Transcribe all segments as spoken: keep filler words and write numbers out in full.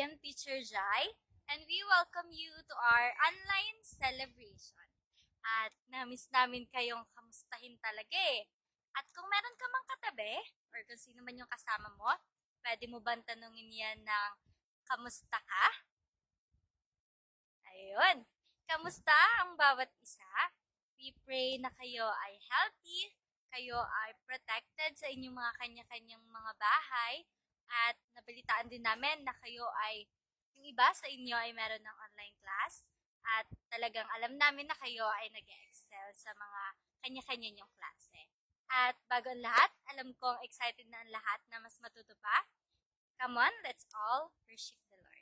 am Teacher Jai, and we welcome you to our online celebration. At namiss namin kayong kamustahin talaga eh. At kung meron ka mang katabi, or kung sino man yung kasama mo, pwede mo bang tanungin yan ng kamusta ka? Ayun, kamusta ang bawat isa? We pray na kayo ay healthy, kayo ay protected sa inyong mga kanya-kanyang mga bahay, at nabalitaan din namin na kayo ay, yung iba sa inyo ay meron ng online class, at talagang alam namin na kayo ay nag-excel sa mga kanya-kanya nyong klase. At bago ang lahat, alam kong excited na ang lahat na mas matuto pa. Come on, let's all worship the Lord.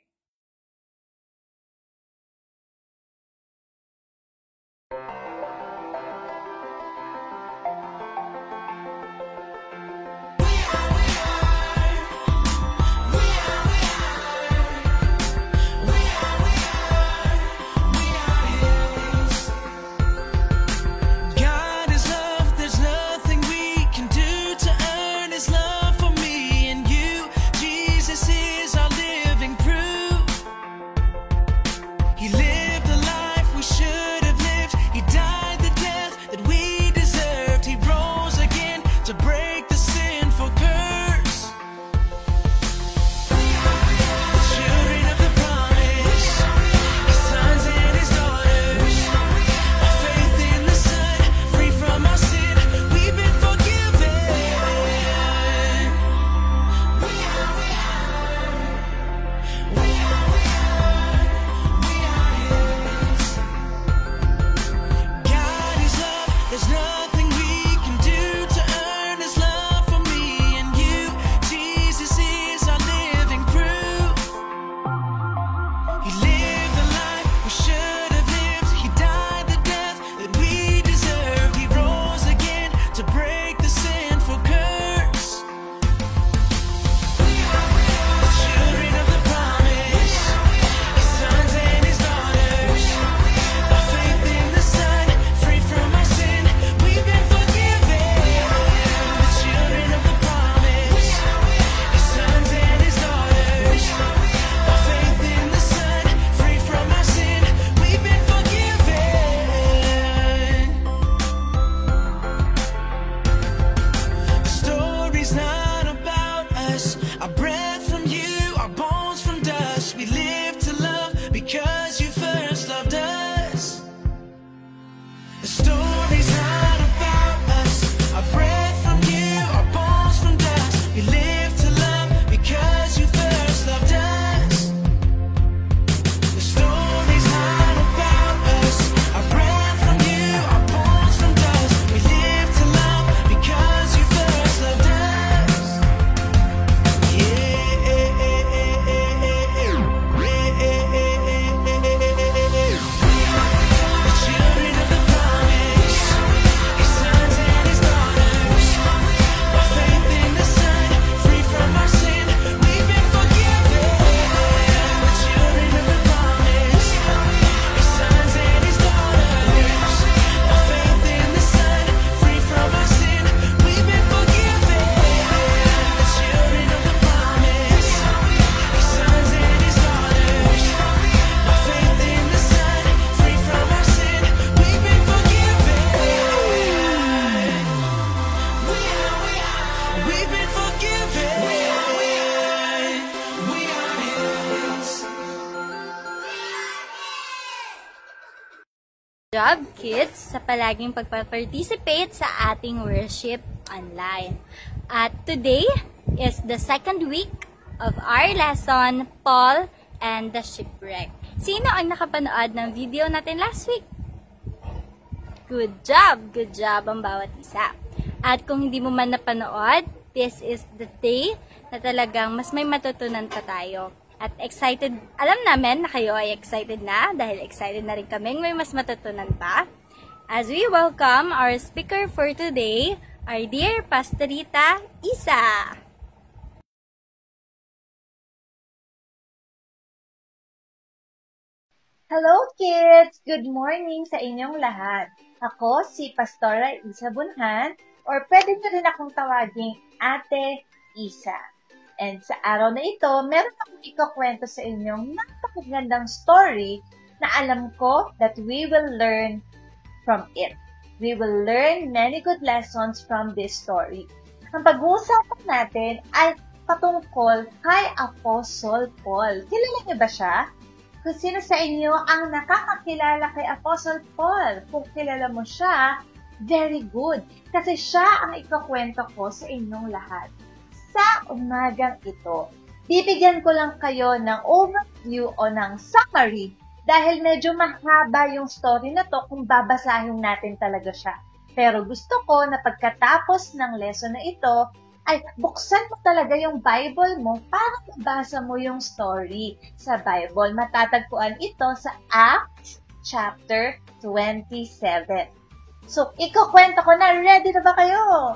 Job, kids, sa palaging pagpa-participate sa ating worship online. At today is the second week of our lesson, Paul and the Shipwreck. Sino ang nakapanood ng video natin last week? Good job! Good job ang bawat isa. At kung hindi mo man napanood, this is the day na talagang mas may matutunan pa tayo. At excited, alam namin na kayo ay excited na dahil excited na rin kaming may mas matutunan pa. As we welcome our speaker for today, our dear Pastorita Isa. Hello kids! Good morning sa inyong lahat. Ako si Pastora Isa Bunhan, or pwede nyo rin akong tawaging Ate Isa. And sa araw na ito, meron akong ikakwento sa inyong napakagandang story na alam ko that we will learn from it. We will learn many good lessons from this story. Ang pag-uusapan natin ay patungkol kay Apostle Paul. Kilala niyo ba siya? Kung sino sa inyo ang nakakakilala kay Apostle Paul? Kung kilala mo siya, very good. Kasi siya ang ikakwento ko sa inyong lahat. Sa umagang ito, bibigyan ko lang kayo ng overview o ng summary dahil medyo mahaba yung story na to kung babasahin natin talaga siya. Pero gusto ko na pagkatapos ng lesson na ito, ay buksan mo talaga yung Bible mo para mabasa mo yung story sa Bible. Matatagpuan ito sa Acts chapter twenty-seven. So, ikukwento ko na. Ready na ba kayo?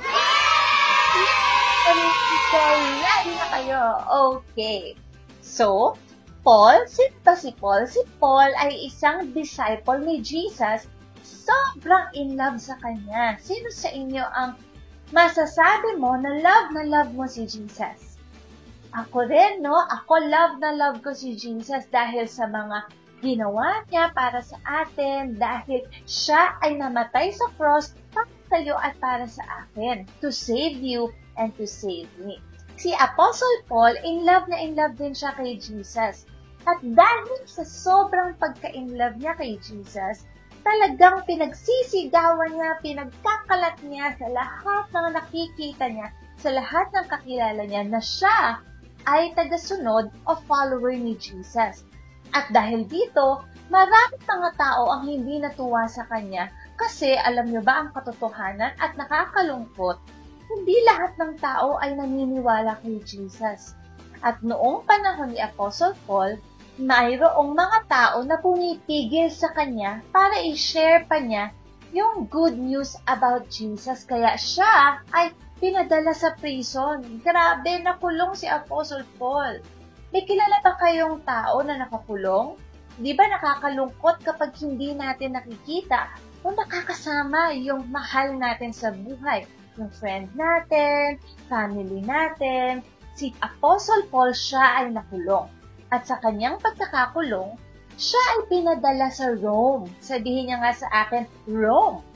Ready na kayo? Okay. So, Paul, sino ba si Paul? Si Paul ay isang disciple ni Jesus. Sobrang in love sa kanya. Sino sa inyo ang masasabi mo na love na love mo si Jesus? Ako rin, no? Ako love na love ko si Jesus dahil sa mga ginawa niya para sa atin, dahil siya ay namatay sa cross para sa iyo at para sa akin, to save you and to save me. Si Apostle Paul, in love na in love din siya kay Jesus. At dahil sa sobrang pagka-in love niya kay Jesus, talagang pinagsisigawan niya, pinagkakalat niya sa lahat ng nakikita niya, sa lahat ng kakilala niya na siya ay tagasunod o follower ni Jesus. At dahil dito, maraming mga tao ang hindi natuwa sa kanya kasi alam niyo ba ang katotohanan at nakakalungkot, hindi lahat ng tao ay naniniwala kay Jesus. At noong panahon ni Apostle Paul, mayroong mga tao na pumipigil sa kanya para i-share pa niya yung good news about Jesus. Kaya siya ay pinadala sa prison. Grabe, nakulong si Apostle Paul. May kilala ba kayong tao na nakakulong? Di ba nakakalungkot kapag hindi natin nakikita o nakakasama yung mahal natin sa buhay? Yung friend natin, family natin. Si Apostle Paul, siya ay nakulong. At sa kanyang pagkakakulong, siya ay pinadala sa Rome. Sabihin niya nga sa akin, Rome.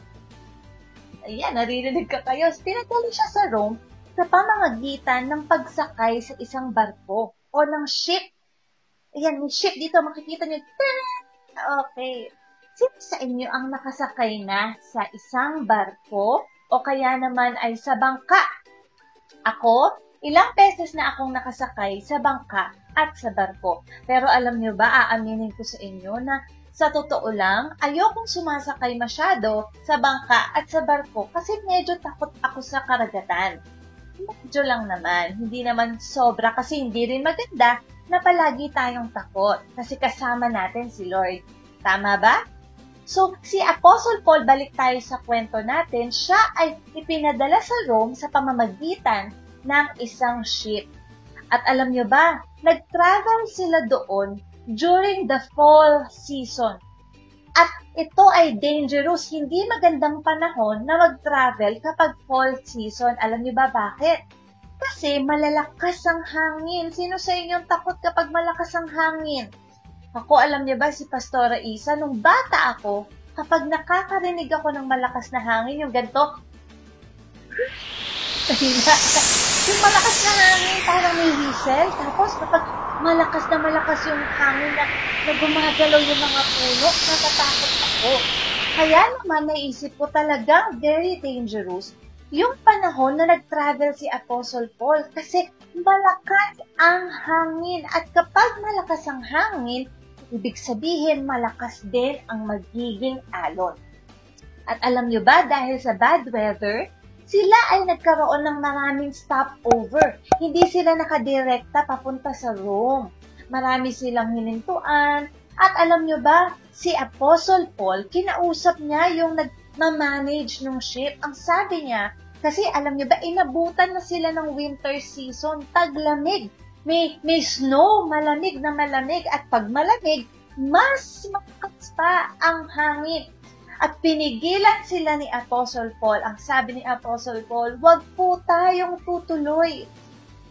Ayan, naririnig ka kayo. Pinadala siya sa Rome sa pamamagitan ng pagsakay sa isang barko o ng ship. Ayan, may ship dito. Makikita niyo. Okay. Sino sa inyo ang nakasakay na sa isang barko o kaya naman ay sa bangka? Ako, ilang beses na akong nakasakay sa bangka at sa barko. Pero alam niyo ba, aaminin ko sa inyo na sa totoo lang, ayokong sumasakay masyado sa bangka at sa barko kasi medyo takot ako sa karagatan. Medyo lang naman, hindi naman sobra kasi hindi rin maganda na palagi tayong takot kasi kasama natin si Lord. Tama ba? So, si Apostle Paul, balik tayo sa kwento natin, siya ay ipinadala sa Rome sa pamamagitan ng isang ship. At alam nyo ba, nag-travel sila doon during the fall season. At ito ay dangerous, hindi magandang panahon na mag-travel kapag fall season. Alam nyo ba bakit? Kasi malalakas ang hangin. Sino sa inyong takot kapag malakas ang hangin? Ako, alam niyo ba, si Pastora Isa, nung bata ako, kapag nakakarinig ako ng malakas na hangin, yung ganito, yung malakas na hangin, parang may whistle. Tapos, kapag malakas na malakas yung hangin na, na gumagalaw yung mga puno, natatakot ako. Kaya naman, naisip ko talaga, very dangerous, yung panahon na nag-travel si Apostle Paul kasi malakas ang hangin. At kapag malakas ang hangin, ibig sabihin, malakas din ang magiging alon. At alam nyo ba, dahil sa bad weather, sila ay nagkaroon ng maraming stopover. Hindi sila nakadirekta papunta sa Rome. Marami silang hinintuan. At alam nyo ba, si Apostle Paul, kinausap niya yung nag-manage ng ship. Ang sabi niya, kasi alam nyo ba, inabutan na sila ng winter season, taglamig. May, may snow, malamig na malamig, at pag malamig, mas malakas pa ang hangin. At pinigilan sila ni Apostle Paul. Ang sabi ni Apostle Paul, wag po tayong tutuloy.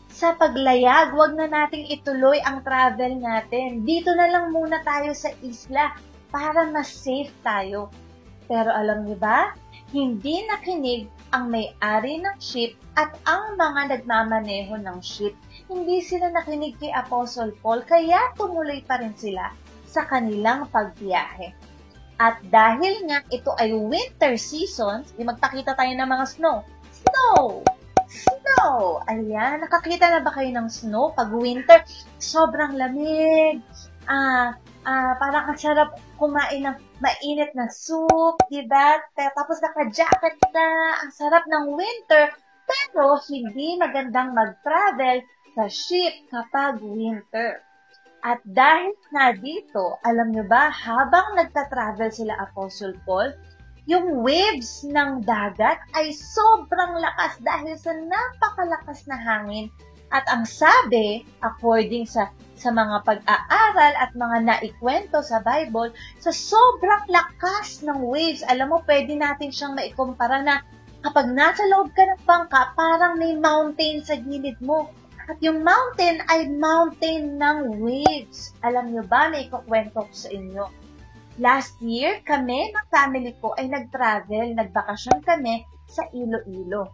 sa paglayag, wag na nating ituloy ang travel natin. Dito na lang muna tayo sa isla para mas safe tayo. Pero alam niyo ba, hindi nakinig ang may-ari ng ship at ang mga nagmamaneho ng ship. Hindi sila nakinig kay Apostle Paul, kaya tumuloy pa rin sila sa kanilang pagbiyahe. At dahil nga ito ay winter season, magpakita tayo ng mga snow. Snow! Snow! Ayan, nakakita na ba kayo ng snow? Pag winter, sobrang lamig. Ah, ah, parang ang sarap kumain ng mainit na soup, diba? Tapos naka-jacket na, ang sarap ng winter. Pero hindi magandang mag-travel sa ship kapag winter. At dahil nga dito, alam nyo ba, habang nagta-travel sila Apostle Paul, yung waves ng dagat ay sobrang lakas dahil sa napakalakas na hangin. At ang sabi, according sa, sa mga pag-aaral at mga naikwento sa Bible, sa sobrang lakas ng waves, alam mo, pwede natin siyang maikumpara na kapag nasa loob ka ng bangka, parang may mountain sa gilid mo. At yung mountain ay mountain ng waves. Alam nyo ba, may ikukwento ko sa inyo. Last year, kami ng family ko ay nag-travel, nagbakasyon kami sa Iloilo.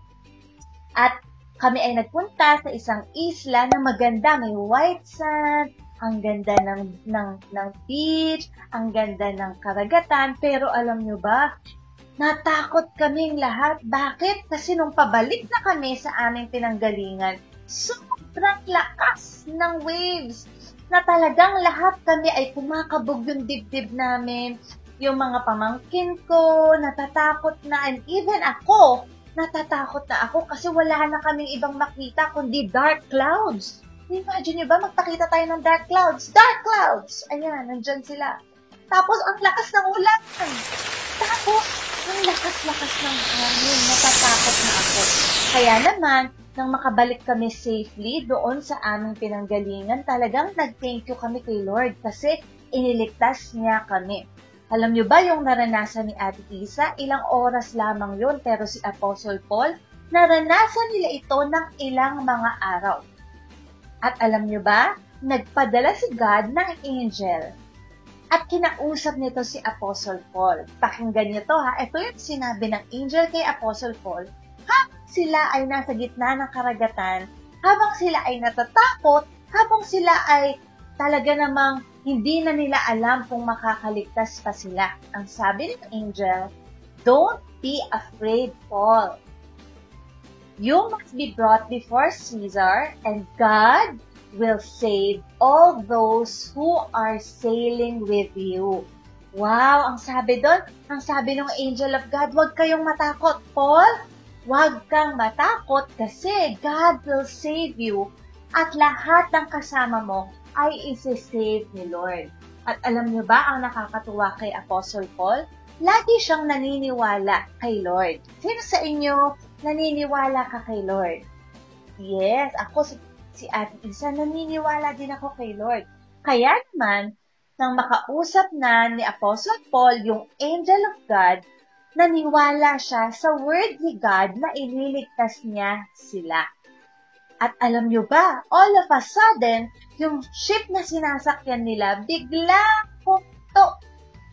At kami ay nagpunta sa isang isla na maganda, may white sand, ang ganda ng, ng, ng beach, ang ganda ng karagatan. Pero alam nyo ba, natakot kaming lahat. Bakit? Kasi nung pabalik na kami sa aming pinanggalingan, sobrang lakas ng waves na talagang lahat kami ay kumakabog yung dibdib namin. Yung mga pamangkin ko, natatakot na, and even ako, natatakot na ako kasi wala na kaming ibang makita kundi dark clouds. Imagine nyo ba, magpakita tayo ng dark clouds. Dark clouds! Ayan, nandyan sila. Tapos, ang lakas ng ulan. Tapos, ang lakas-lakas ng hangin. Natatakot na ako. Kaya naman, nang makabalik kami safely doon sa aming pinanggalingan, talagang nag-thank you kami kay Lord kasi iniligtas niya kami. Alam niyo ba yung naranasan ni Ate Isa? Ilang oras lamang yun, pero si Apostle Paul, naranasan nila ito ng ilang mga araw. At alam niyo ba, nagpadala si God ng angel. At kinausap nito si Apostle Paul. Pakinggan niyo to ha. Ito yung sinabi ng angel kay Apostle Paul. Habang sila ay nasa gitna ng karagatan, habang sila ay natatakot, habang sila ay talaga namang hindi na nila alam kung makakaligtas pa sila. Ang sabi ng angel, "Don't be afraid, Paul. You must be brought before Caesar, and God will save all those who are sailing with you." Wow! Ang sabi doon, ang sabi ng angel of God, huwag kayong matakot, Paul. Huwag kang matakot kasi God will save you at lahat ng kasama mo ay isi-save ni Lord. At alam niyo ba ang nakakatuwa kay Apostle Paul? Lagi siyang naniniwala kay Lord. Sino sa inyo naniniwala ka kay Lord? Yes, ako si, si Ate Isa, naniniwala din ako kay Lord. Kaya naman, nang makausap na ni Apostle Paul yung angel of God, naniwala siya sa word ni God na ililigtas niya sila. At alam nyo ba, all of a sudden, yung ship na sinasakyan nila, biglang puminto.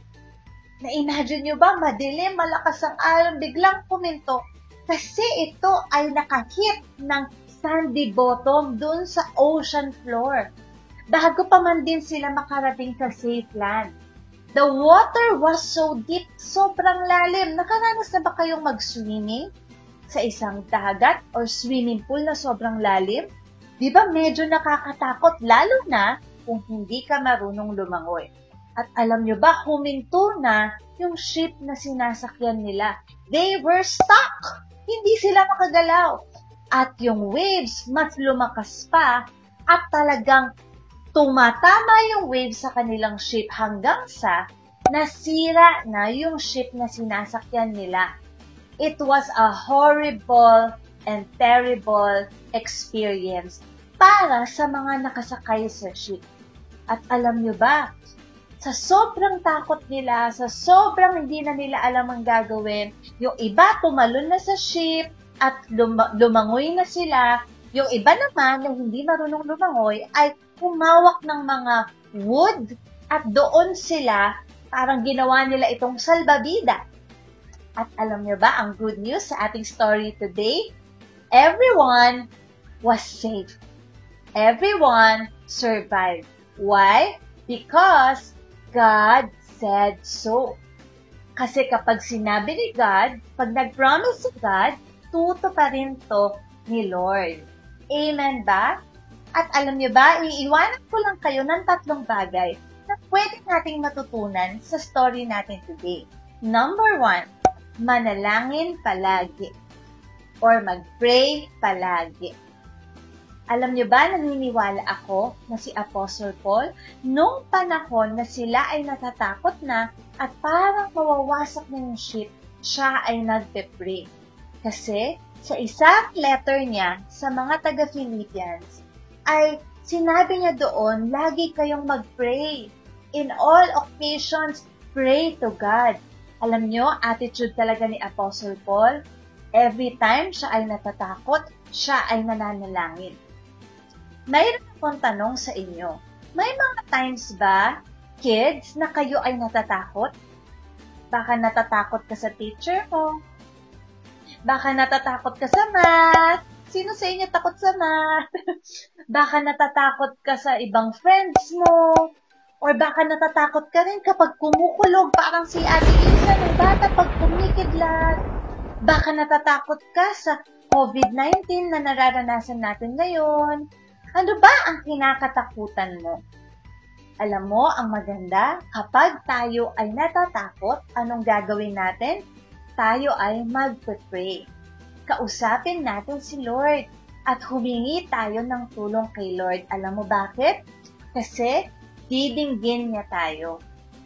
Na-imagine nyo ba, madilim, malakas ang alon, biglang puminto. Kasi ito ay nakahit ng sandy bottom dun sa ocean floor. Bago pa man din sila makarating sa safe land. The water was so deep, sobrang lalim. Nakaranas na ba kayong mag-swimming sa isang dagat or swimming pool na sobrang lalim? Di ba medyo nakakatakot, lalo na kung hindi ka marunong lumangoy. At alam nyo ba, huminto na yung ship na sinasakyan nila. They were stuck! Hindi sila makagalaw. At yung waves mas lumakas pa at talagang tumatama yung waves sa kanilang ship hanggang sa nasira na yung ship na sinasakyan nila. It was a horrible and terrible experience para sa mga nakasakay sa ship. At alam nyo ba, sa sobrang takot nila, sa sobrang hindi na nila alam ang gagawin, yung iba tumalon na sa ship at lum- lumangoy na sila, Yung iba naman na hindi marunong lumangoy ay humawak ng mga wood at doon sila parang ginawa nila itong salbabida. At alam niyo ba ang good news sa ating story today? Everyone was safe. Everyone survived. Why? Because God said so. Kasi kapag sinabi ni God, pag nag-promise si God, tutuparin to ni Lord. Amen ba? At alam niyo ba, iiwanan ko lang kayo ng tatlong bagay na pwede nating matutunan sa story natin today. Number one, manalangin palagi or mag-pray palagi. Alam niyo ba, naniniwala ako na si Apostle Paul, nung panahon na sila ay natatakot na at parang mawawasak na yung ship, siya ay nagpe-pray. Kasi sa isang letter niya sa mga taga-Philippians, ay sinabi niya doon, lagi kayong mag-pray. In all occasions, pray to God. Alam niyo, attitude talaga ni Apostle Paul, every time siya ay natatakot, siya ay nananalangin. Mayroon akong tanong sa inyo, may mga times ba, kids, na kayo ay natatakot? Baka natatakot ka sa teacher mo. Baka natatakot ka sa math. Sino sa inyo takot sa math? Baka natatakot ka sa ibang friends mo. Or baka natatakot ka rin kapag kumukulog parang si Ate Isa ng bata pag kumikidlat. Baka natatakot ka sa COVID nineteen na nararanasan natin ngayon. Ano ba ang kinakatakutan mo? Alam mo, ang maganda, kapag tayo ay natatakot, anong gagawin natin? Tayo ay mag-pray. Kausapin natin si Lord at humingi tayo ng tulong kay Lord. Alam mo bakit? Kasi didinggin niya tayo.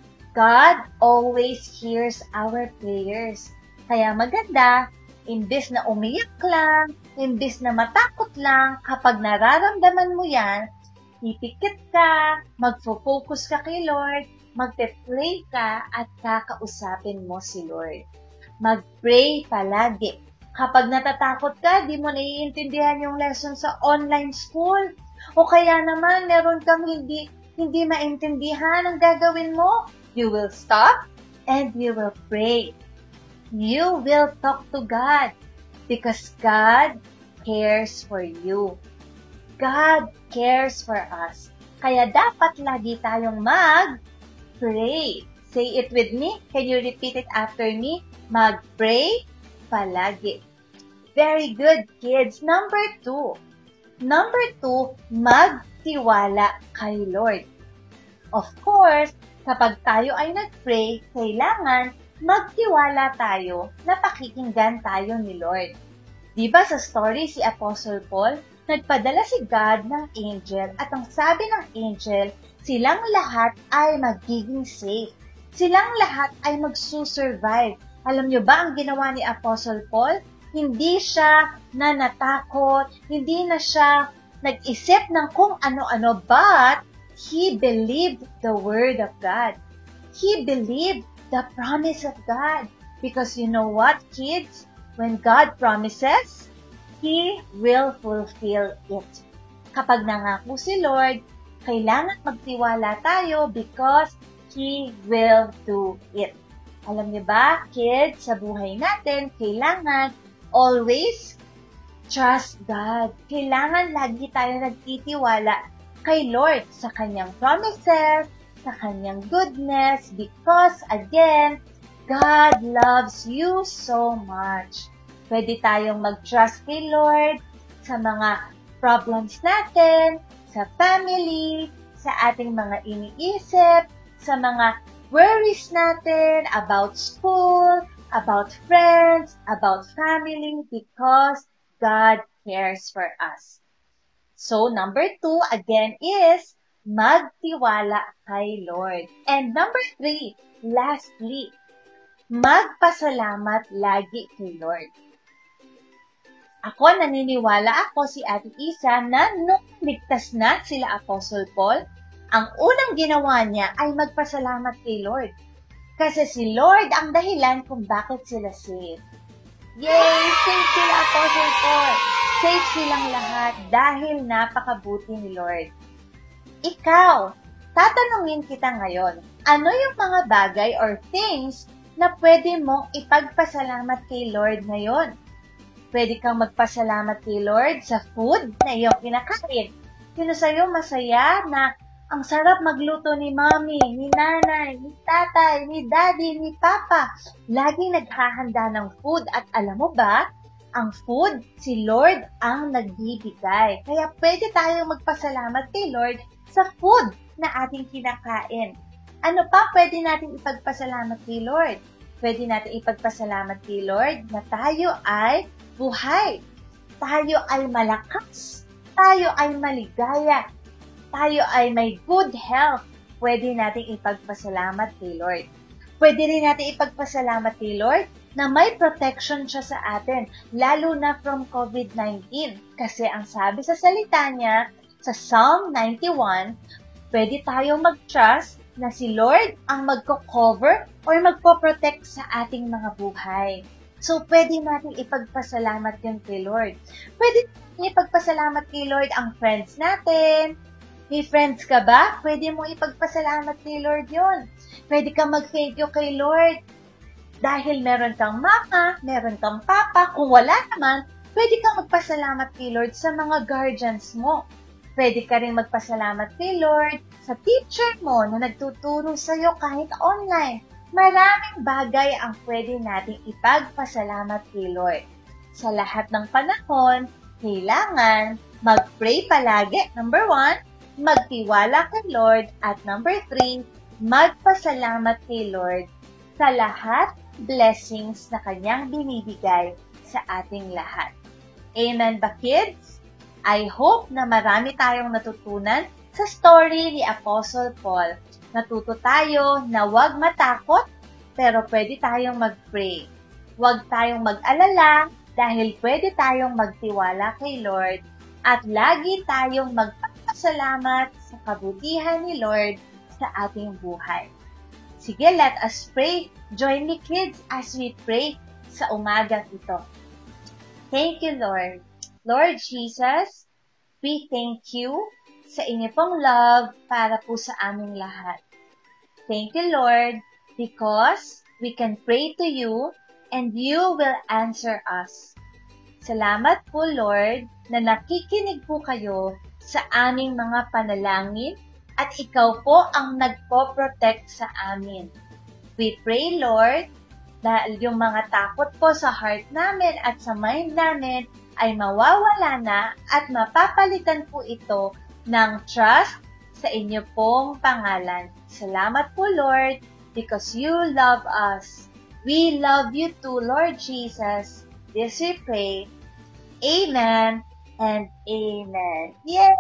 God always hears our prayers. Kaya maganda, imbes na umiyak lang, imbes na matakot lang, kapag nararamdaman mo yan, pipikit ka, magfo-focus ka kay Lord, magpe-pray ka at kakausapin mo si Lord. Mag-pray palagi. Kapag natatakot ka, di mo naiintindihan yung lesson sa online school. O kaya naman, meron kang hindi, hindi maintindihan ang gagawin mo. You will stop and you will pray. You will talk to God because God cares for you. God cares for us. Kaya dapat lagi tayong mag-pray. Say it with me. Can you repeat it after me? Mag-pray palagi. Very good, kids. Number two. Number two, magtiwala kay Lord. Of course, kapag tayo ay nag-pray, kailangan magtiwala tayo na pakikinggan tayo ni Lord. Diba sa story si Apostle Paul, nagpadala si God ng angel at ang sabi ng angel, silang lahat ay magiging safe. Silang lahat ay magsusurvive. Alam nyo ba ang ginawa ni Apostle Paul? Hindi siya na natakot, hindi na siya nag-isip ng kung ano-ano, but he believed the word of God. He believed the promise of God. Because you know what, kids? When God promises, He will fulfill it. Kapag nangako si Lord, kailangan magtiwala tayo because He will do it. Alam niyo ba, kids, sa buhay natin, kailangan always trust God. Kailangan lagi tayo nagtitiwala kay Lord sa Kanyang promises, sa Kanyang goodness, because, again, God loves you so much. Pwede tayong mag-trust kay Lord sa mga problems natin, sa family, sa ating mga iniisip, sa mga worries natin about school, about friends, about family, because God cares for us. So, number two, again, is magtiwala kay Lord. And number three, lastly, magpasalamat lagi kay Lord. Ako, naniniwala ako si Ate Isa na nung ligtas na sila Apostle Paul, ang unang ginawa niya ay magpasalamat kay Lord. Kasi si Lord ang dahilan kung bakit sila saved. Yay! Saved sila Apostle Paul. safe silang lahat dahil napakabuti ni Lord. Ikaw, tatanungin kita ngayon, ano yung mga bagay or things na pwede mong ipagpasalamat kay Lord ngayon? Pwede kang magpasalamat kay Lord sa food na iyong kinakain. Sino sa'yo masaya na ang sarap magluto ni mommy, ni nanay, ni tatay, ni daddy, ni papa. Laging naghahanda ng food at alam mo ba, ang food, si Lord ang nagbibigay. Kaya pwede tayong magpasalamat kay Lord sa food na ating kinakain. Ano pa pwede natin ipagpasalamat kay Lord? Pwede natin ipagpasalamat kay Lord na tayo ay buhay. Tayo ay malakas. Tayo ay maligaya. Tayo ay may good health. Pwede natin ipagpasalamat kay Lord. Pwede rin natin ipagpasalamat kay Lord na may protection siya sa atin, lalo na from COVID nineteen. Kasi ang sabi sa salita niya, sa Psalm ninety-one, pwede tayong mag-trust na si Lord ang magko-cover or magpo-protect sa ating mga buhay. So, pwede natin ipagpasalamat yun kay Lord. Pwede natin ipagpasalamat kay Lord ang friends natin. May friends ka ba? Pwede mo ipagpasalamat kay Lord yun. Pwede kang mag-thank you kay Lord dahil meron kang mama, meron kang papa. Kung wala naman, pwede kang magpasalamat kay Lord sa mga guardians mo. Pwede ka rin magpasalamat kay Lord sa teacher mo na nagtuturo sa'yo kahit online. Maraming bagay ang pwede nating ipagpasalamat kay Lord. Sa lahat ng panahon, kailangan mag-pray palagi, number one, magtiwala kay Lord, at number three, magpasalamat kay Lord sa lahat blessings na Kanyang binibigay sa ating lahat. Amen ba, kids? I hope na marami tayong natutunan sa story ni Apostle Paul. Natuto tayo na huwag matakot, pero pwede tayong mag-pray. Huwag tayong mag-alala dahil pwede tayong magtiwala kay Lord at lagi tayong magpapasalamat sa kabutihan ni Lord sa ating buhay. Sige, let us pray. Join me, kids, as we pray sa umagang ito. Thank you, Lord. Lord Jesus, we thank you sa inyo pong love para po sa aming lahat. Thank you, Lord, because we can pray to you and you will answer us. Salamat po, Lord, na nakikinig po kayo sa aming mga panalangin at ikaw po ang nagpo-protect sa amin. We pray, Lord, na yung mga takot po sa heart namin at sa mind namin ay mawawala na at mapapalitan po ito ng trust sa inyo pong pangalan. Salamat po, Lord, because you love us. We love you too, Lord Jesus. This we pray. Amen and amen. Yes!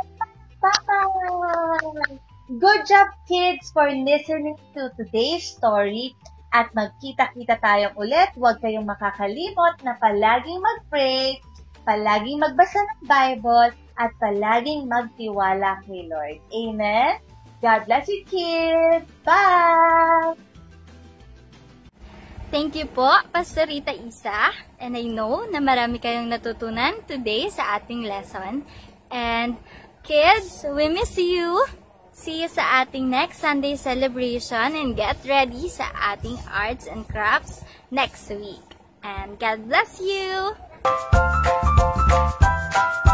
Bye! Good job, kids, for listening to today's story. At magkita-kita tayong ulit. Huwag kayong makakalimot na palaging mag-pray, palaging magbasa ng Bible, at palaging magtiwala kay Lord. Amen? God bless you, kids! Bye! Thank you po, Pastorita Isa. And I know na marami kayong natutunan today sa ating lesson. And kids, we miss you! See you sa ating next Sunday celebration and get ready sa ating arts and crafts next week. And God bless you!